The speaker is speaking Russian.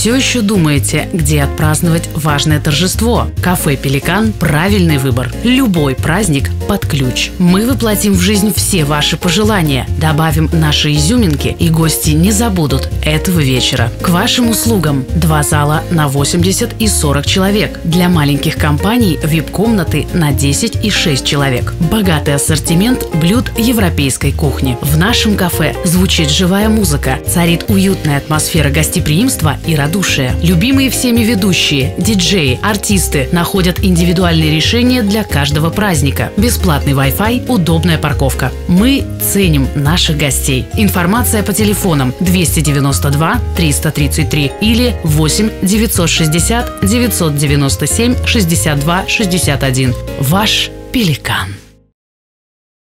все еще думаете, где отпраздновать важное торжество? Кафе «Пеликан» – правильный выбор. Любой праздник под ключ. Мы воплотим в жизнь все ваши пожелания, добавим наши изюминки, и гости не забудут этого вечера. К вашим услугам 2 зала на 80 и 40 человек. Для маленьких компаний VIP-комнаты на 10 и 6 человек. Богатый ассортимент блюд европейской кухни. В нашем кафе звучит живая музыка, царит уютная атмосфера гостеприимства и радушия. Любимые всеми ведущие, диджеи, артисты находят индивидуальные решения для каждого праздника. Бесплатный Wi-Fi, удобная парковка. Мы ценим наших гостей. Информация по телефонам 292 333 или 8 960 997 62 61. Ваш «Пеликан».